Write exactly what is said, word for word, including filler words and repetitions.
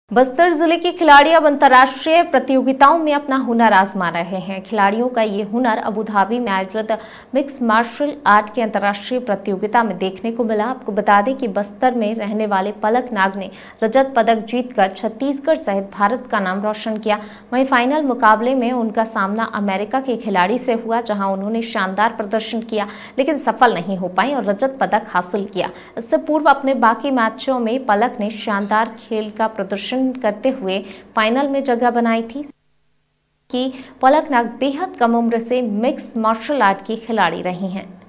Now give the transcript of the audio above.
बस्तर जिले के खिलाड़ी अब अंतर्राष्ट्रीय प्रतियोगिताओं में अपना हुनर आजमा रहे हैं। खिलाड़ियों का ये हुनर अबू धाबी में आयोजित मिक्स मार्शल आर्ट की अंतर्राष्ट्रीय प्रतियोगिता में देखने को मिला। आपको बता दें कि बस्तर में रहने वाले पलक नाग ने रजत पदक जीतकर छत्तीसगढ़ सहित भारत का नाम रोशन किया। वहीं फाइनल मुकाबले में उनका सामना अमेरिका के खिलाड़ी से हुआ, जहाँ उन्होंने शानदार प्रदर्शन किया लेकिन सफल नहीं हो पाई और रजत पदक हासिल किया। इससे पूर्व अपने बाकी मैचों में पलक ने शानदार खेल का प्रदर्शन करते हुए फाइनल में जगह बनाई थी कि पलक नाग बेहद कम उम्र से मिक्स मार्शल आर्ट की खिलाड़ी रही हैं।